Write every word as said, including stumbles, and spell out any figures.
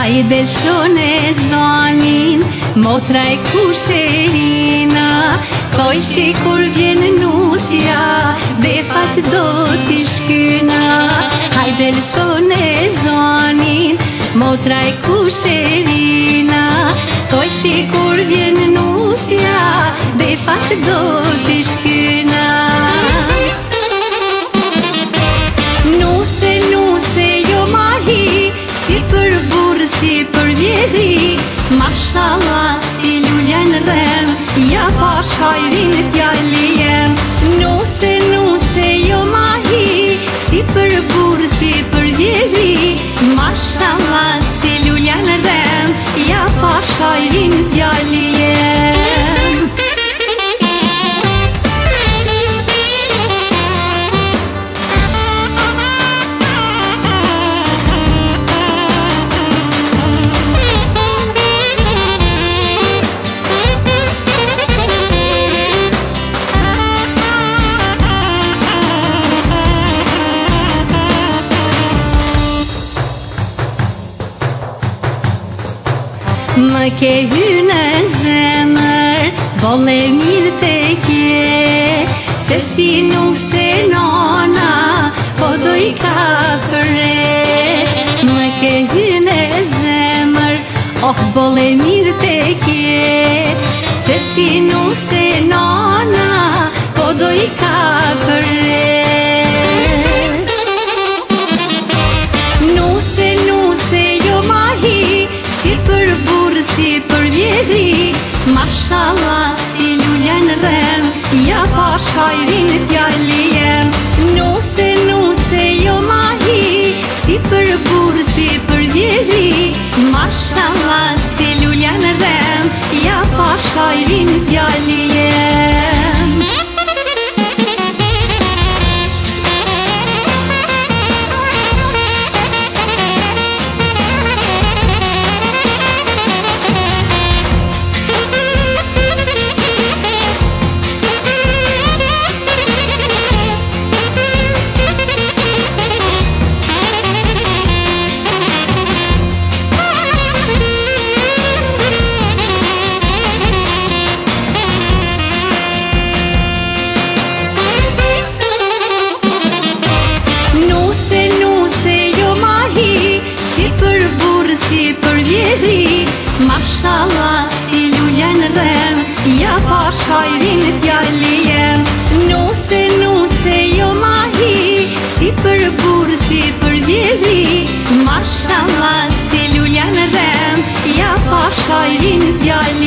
Hajde shone zonin, motra e kusherina, koj që kur vjen nusja, befat do t'i shkyna. Hajde shone zonin, motra e kusherina, koj që kur vjen nusja, befat do t'i shkyna. Nuse, nuse, jo mahi, si për burë, si për vjeri, mashallah, si lullen rem, ja pa shajrin t'jalli jem. Nuse, nuse, jo mahi, si për burë, si për vjeri, mashallah, si lullen rem, ja pa shajrin t'jalli jem. Më ke hy në zemër, bolle mirë te kje, që si nuse nona, po do i ka përre. Më ke hy në zemër, oh bolle mirë te kje, që si nuse nona, po do i ka përre. Nuse, nuse, jo mahi, si për burë, si për vjeri, mashallah, si lullen rem, ja pa shajrin t'jalli jem. Nuse, nuse, jo mahi, si për burë, si për vjeri, mashallah, si lullen rem, ja pa shajrin t'jalli jem. Mashallah, si lullen rem, ja pa shajrin t'jalli jem. Nuse, nuse, jo mahi, si për burë, si për vjeri, mashallah, si lullen rem, ja pa shajrin t'jalli jem.